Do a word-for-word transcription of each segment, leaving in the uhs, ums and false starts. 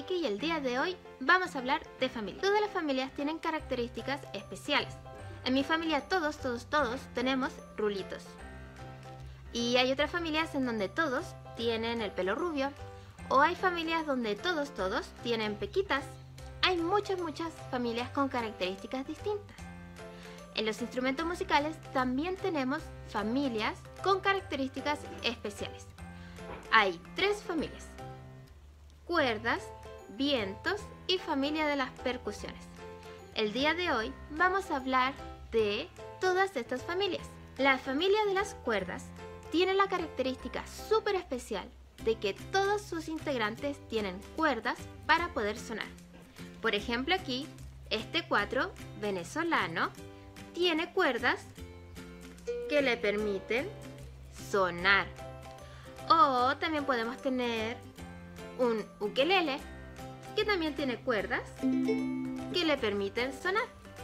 Miki y el día de hoy vamos a hablar de familia. Todas las familias tienen características especiales. En mi familia todos, todos, todos tenemos rulitos. Y hay otras familias en donde todos tienen el pelo rubio. O hay familias donde todos, todos tienen pequitas. Hay muchas, muchas familias con características distintas. En los instrumentos musicales también tenemos familias con características especiales. Hay tres familias: cuerdas, vientos y familia de las percusiones. El día de hoy vamos a hablar de todas estas familias. La familia de las cuerdas tiene la característica súper especial de que todos sus integrantes tienen cuerdas para poder sonar. Por ejemplo, aquí, este cuatro venezolano tiene cuerdas que le permiten sonar. O también podemos tener un ukelele que también tiene cuerdas que le permiten sonar.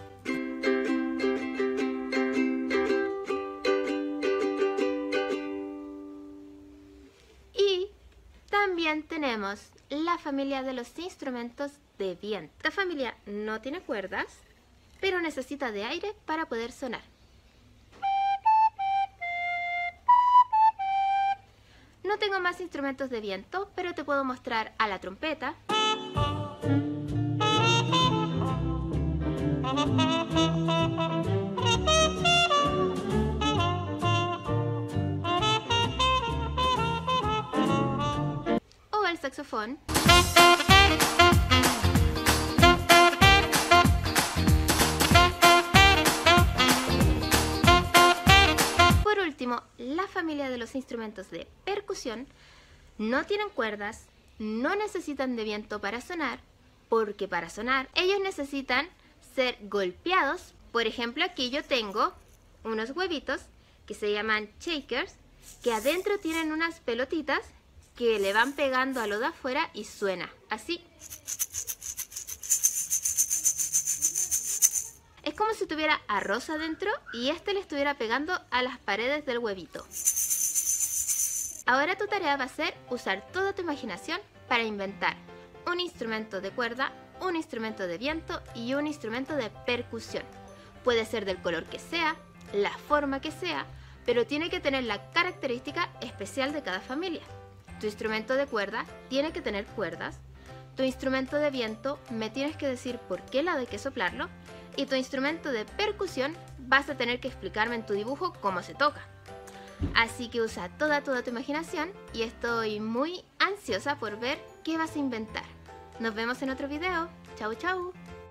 Y también tenemos la familia de los instrumentos de viento. Esta familia no tiene cuerdas, pero necesita de aire para poder sonar. No tengo más instrumentos de viento, pero te puedo mostrar a la trompeta, o el saxofón. Por último, la familia de los instrumentos de percusión no tienen cuerdas, no necesitan de viento para sonar, porque para sonar ellos necesitan ser golpeados. Por ejemplo, aquí yo tengo unos huevitos que se llaman shakers, que adentro tienen unas pelotitas que le van pegando a lo de afuera y suena así. Es como si tuviera arroz adentro y este le estuviera pegando a las paredes del huevito. Ahora tu tarea va a ser usar toda tu imaginación para inventar un instrumento de cuerda, un instrumento de viento y un instrumento de percusión. Puede ser del color que sea, la forma que sea, pero tiene que tener la característica especial de cada familia. Tu instrumento de cuerda tiene que tener cuerdas. Tu instrumento de viento me tienes que decir por qué lado hay que soplarlo. Y tu instrumento de percusión vas a tener que explicarme en tu dibujo cómo se toca. Así que usa toda, toda tu imaginación y estoy muy ansiosa por ver qué vas a inventar. Nos vemos en otro video. Chau, chau.